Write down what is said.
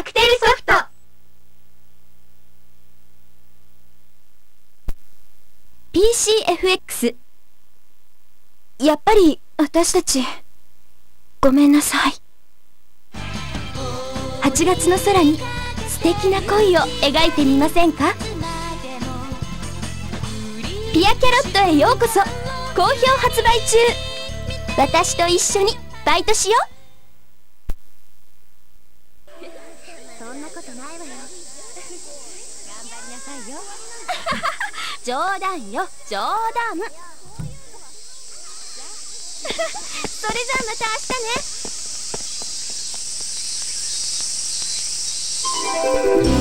クテルソフト。PCFX。 やっぱり私たちごめんなさい。8月の空に素敵な恋を描いてみませんか？ピアキャロットへようこそ。好評発売中。私と一緒にバイトしよう。そんなことないわよ。頑張りなさいよ。冗談よ、冗談。それじゃあまた明日ね。